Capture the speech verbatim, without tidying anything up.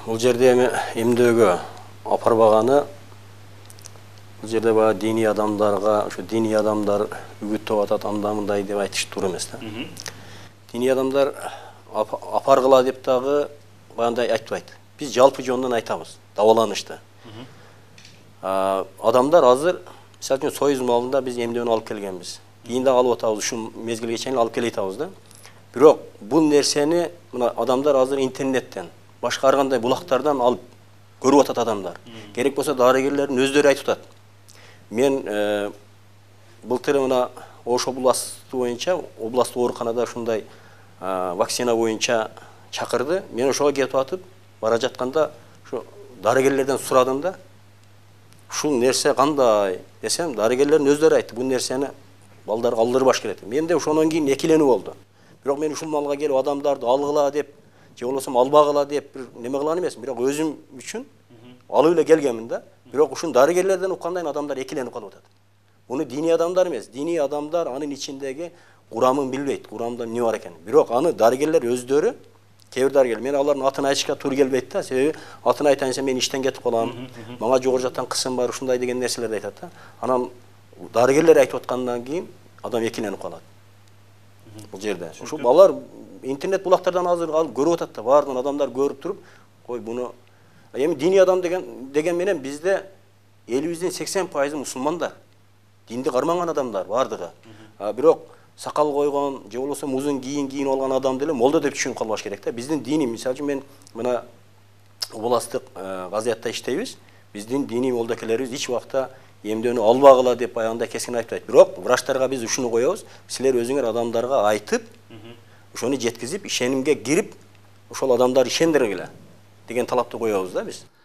Бул жерде эми эмдөөгө апарбаганы, бул жерде баягы диний адамдарга, ошо диний адамдар үгүттөп атат, андай мындай деп айтыш туура эмес да. Диний адамдар апаргыла деп дагы баягындай айтпайт. Биз жалпы жонунан айтабыз, дабаланышты. Адамдар азыр, мисалы үчүн союз малында биз эмдөөнү алып келгенбиз. Кийин да алып атабыз, ушул мезгилге чейин алып келе атабыз да. Бирок бул нерсени мына адамдар азыр интернеттен, башка ар кандай булактардан алып көрүп атат адамдар. Керек болсо дарыгерлердин өздөрү айтып атат. Мен былтыр мына Ош областы боюнча, областтык ооруканада ушундай вакцина боюнча чакырды. Мен ошого кетип атып, бара жатканда ушу дарыгерлерден сурадым да. Ушул нерсе кандай десем, дарыгерлердин өздөрү айтты, бул нерсени балдарга алдырбаш керек. Менде ошондон кийин экиленүү болду. Бирок мен ушул малга келип адамдарды алгыла деп, же болбосо албагыла деп бир неме кылган эмесмин. Бирок өзүм үчүн алып эле келгенмин да. Бирок ушун дарыгерлерден уккандан адамдар экиленип калып атат. Буну диний адамдар эмес, диний адамдар анын ичиндеги курамын билбейт, курамда эмне бар экенин. Бирок аны дарыгерлер өздөрү, кээ бир дарыгерлер, мен алардын атын айтышка туура келбейт да, себеби атын айтайын десем мен иштен кетип калам, мага жогору жактан кысым бар, ушундай деген нерселерди айтат да. Анан дарыгерлер айтып аткандан кийин адам экиленип калат. Бул жерде. Ушул балар интернет булактардан азыр алып көрүп атат да, баардыгын адамдар көрүп туруп, кой буну эми диний адам деген деген менен бизде элибиздин сексен пайызы мусулмандар. Динди карманган адамдар баардыгы. Бирок сакал койгон, же болбосо узун кийин кийинип алган адам деле молда деп түшүнүп калбаш керек да. Биздин диний, мисалы үчүн мен мына областтык газетте иштейбиз. Биздин диний молдокелерибиз эч убакта эмдөөнү албагыла деп баягындай кескин айтпайт. Бирок врачтарга биз ушуну коебуз, силер өзүңөр адамдарга айтып, ошону жеткизип, ишенимге кирип, ошол адамдар ишендиргиле деген талапты коебуз да биз.